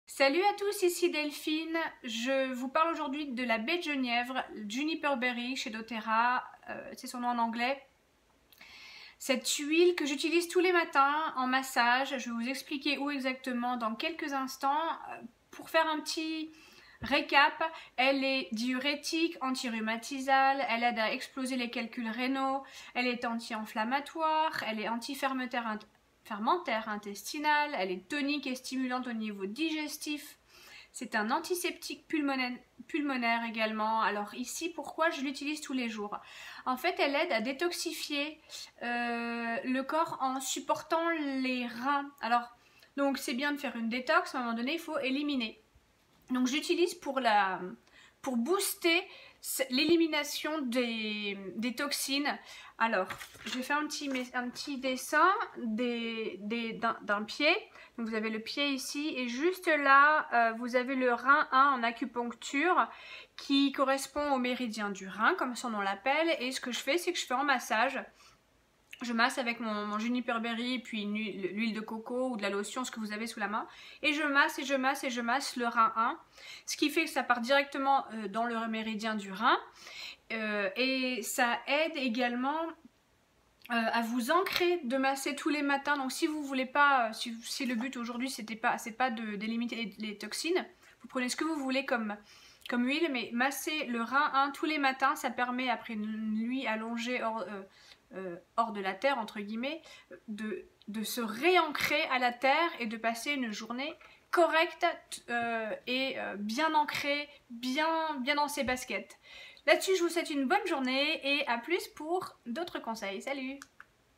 Salut à tous, ici Delphine. Je vous parle aujourd'hui de la baie de genièvre, Juniper Berry chez doTERRA, c'est son nom en anglais. Cette huile que j'utilise tous les matins en massage, je vais vous expliquer où exactement dans quelques instants. Pour faire un petit récap, elle est diurétique, anti-rhumatisale, elle aide à exploser les calculs rénaux, elle est anti-inflammatoire, elle est anti-fermentaire intestinal, elle est tonique et stimulante au niveau digestif. C'est un antiseptique pulmonaire également. Alors ici, pourquoi je l'utilise tous les jours? En fait, elle aide à détoxifier le corps en supportant les reins. Alors, donc c'est bien de faire une détox, mais à un moment donné, il faut éliminer. Donc j'utilise pour booster l'élimination des toxines. Alors, j'ai fait un petit dessin d'un pied. Donc vous avez le pied ici et juste là, vous avez le rein 1 en acupuncture qui correspond au méridien du rein, comme son nom l'appelle. Et ce que je fais, c'est que je fais en massage. Je masse avec mon Juniper Berry, puis l'huile de coco ou de la lotion, ce que vous avez sous la main. Et je masse et je masse et je masse le rein 1. Ce qui fait que ça part directement dans le méridien du rein. Et ça aide également à vous ancrer de masser tous les matins. Donc si vous voulez pas, si le but aujourd'hui c'est pas d'éliminer les toxines, vous prenez ce que vous voulez comme huile, mais masser le rein 1 tous les matins, ça permet après une nuit allongée hors de la terre, entre guillemets, de se réancrer à la terre et de passer une journée correcte et bien ancrée, bien dans ses baskets. Là-dessus, je vous souhaite une bonne journée et à plus pour d'autres conseils. Salut!